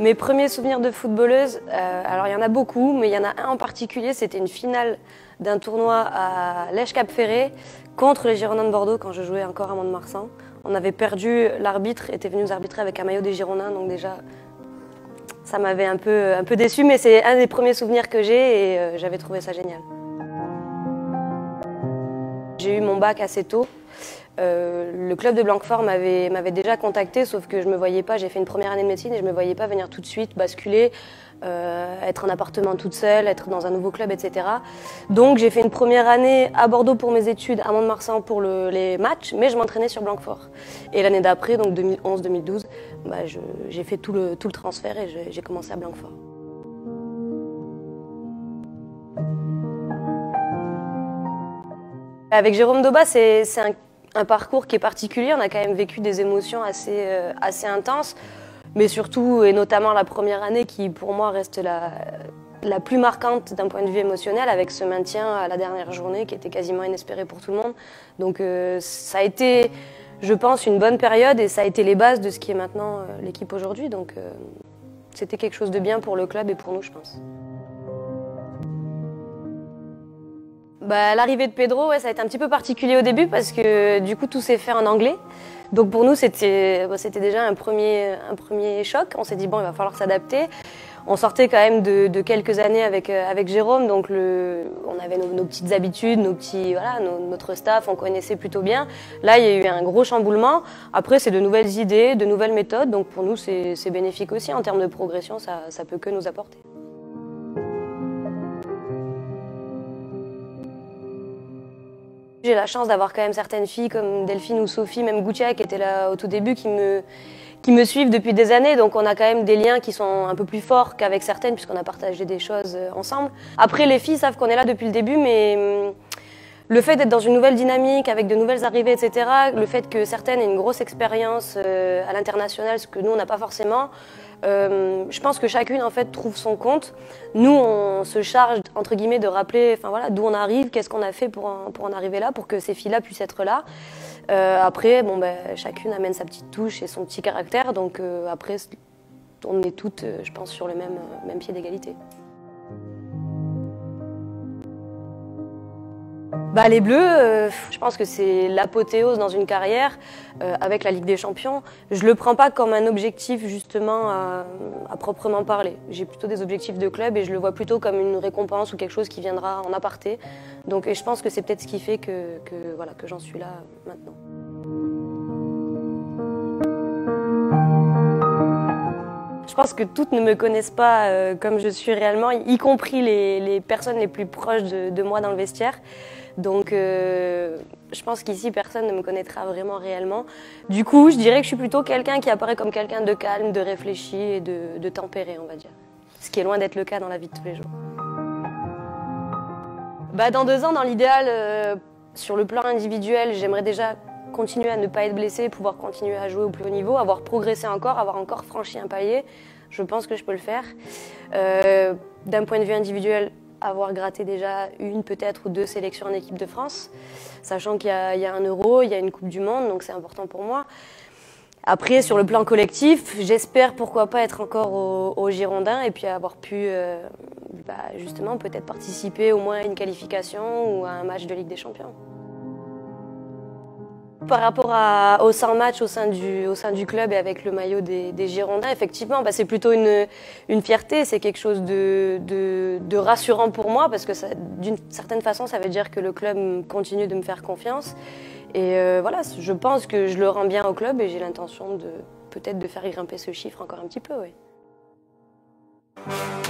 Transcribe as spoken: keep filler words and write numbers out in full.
Mes premiers souvenirs de footballeuse, euh, alors il y en a beaucoup, mais il y en a un en particulier, c'était une finale d'un tournoi à Lège-Cap-Ferré contre les Girondins de Bordeaux quand je jouais encore à Mont-de-Marsan. On avait perdu, l'arbitre était venu nous arbitrer avec un maillot des Girondins, donc déjà ça m'avait un peu, un peu déçue, mais c'est un des premiers souvenirs que j'ai et euh, j'avais trouvé ça génial. J'ai eu mon bac assez tôt. Euh, le club de Blanquefort m'avait m'avait déjà contacté, sauf que je me voyais pas, j'ai fait une première année de médecine et je me voyais pas venir tout de suite basculer, euh, être en appartement toute seule, être dans un nouveau club, et cetera. Donc j'ai fait une première année à Bordeaux pour mes études, à Mont-de-Marsan pour le, les matchs, mais je m'entraînais sur Blanquefort. Et l'année d'après, donc deux mille onze deux mille douze, bah, j'ai fait tout le, tout le transfert et j'ai commencé à Blanquefort. Avec Jérôme Doba, c'est un un parcours qui est particulier, on a quand même vécu des émotions assez, euh, assez intenses, mais surtout et notamment la première année qui pour moi reste la, la plus marquante d'un point de vue émotionnel, avec ce maintien à la dernière journée qui était quasiment inespéré pour tout le monde. Donc euh, ça a été, je pense, une bonne période et ça a été les bases de ce qui est maintenant euh, l'équipe aujourd'hui. Donc euh, c'était quelque chose de bien pour le club et pour nous, je pense. Bah, l'arrivée de Pedro, ouais, ça a été un petit peu particulier au début parce que du coup tout s'est fait en anglais. Donc pour nous c'était c'était déjà un premier, un premier choc. On s'est dit bon, il va falloir s'adapter. On sortait quand même de, de quelques années avec, avec Jérôme, donc le, on avait nos, nos petites habitudes, nos petits, voilà, nos, notre staff, on connaissait plutôt bien. Là il y a eu un gros chamboulement. Après c'est de nouvelles idées, de nouvelles méthodes, donc pour nous c'est bénéfique aussi en termes de progression, ça, ça peut que nous apporter. J'ai la chance d'avoir quand même certaines filles comme Delphine ou Sophie, même Goutia qui était là au tout début, qui me, qui me suivent depuis des années. Donc on a quand même des liens qui sont un peu plus forts qu'avec certaines puisqu'on a partagé des choses ensemble. Après les filles savent qu'on est là depuis le début, mais le fait d'être dans une nouvelle dynamique, avec de nouvelles arrivées, et cetera, le fait que certaines aient une grosse expérience à l'international, ce que nous on n'a pas forcément, Euh, je pense que chacune en fait trouve son compte. Nous on se charge entre guillemets de rappeler, enfin voilà, d'où on arrive, qu'est-ce qu'on a fait pour en, pour en arriver là, pour que ces filles-là puissent être là. Euh, après, bon ben chacune amène sa petite touche et son petit caractère, donc euh, après on est toutes, euh, je pense, sur le même, euh, même pied d'égalité. Bah, les Bleus, euh, je pense que c'est l'apothéose dans une carrière euh, avec la Ligue des Champions. Je le prends pas comme un objectif justement à, à proprement parler. J'ai plutôt des objectifs de club et je le vois plutôt comme une récompense ou quelque chose qui viendra en aparté. Donc et je pense que c'est peut-être ce qui fait que, que, voilà, que j'en suis là maintenant. Je pense que toutes ne me connaissent pas euh, comme je suis réellement, y compris les, les personnes les plus proches de, de moi dans le vestiaire. Donc euh, je pense qu'ici personne ne me connaîtra vraiment réellement. Du coup, je dirais que je suis plutôt quelqu'un qui apparaît comme quelqu'un de calme, de réfléchi et de, de tempéré, on va dire. Ce qui est loin d'être le cas dans la vie de tous les jours. Bah, dans deux ans, dans l'idéal, euh, sur le plan individuel, j'aimerais déjà continuer à ne pas être blessée, pouvoir continuer à jouer au plus haut niveau, avoir progressé encore, avoir encore franchi un palier. Je pense que je peux le faire. Euh, D'un point de vue individuel, avoir gratté déjà une, peut-être, ou deux sélections en équipe de France, sachant qu'il y, y a un Euro, il y a une Coupe du Monde, donc c'est important pour moi. Après, sur le plan collectif, j'espère pourquoi pas être encore au, au Girondins et puis avoir pu euh, bah, justement peut-être participer au moins à une qualification ou à un match de Ligue des Champions. Par rapport à, aux cent matchs au sein, du, au sein du club et avec le maillot des, des Girondins, effectivement, bah, c'est plutôt une, une fierté, c'est quelque chose de, de, de rassurant pour moi parce que d'une certaine façon, ça veut dire que le club continue de me faire confiance. Et euh, voilà, je pense que je le rends bien au club et j'ai l'intention de peut-être de faire grimper ce chiffre encore un petit peu. Oui.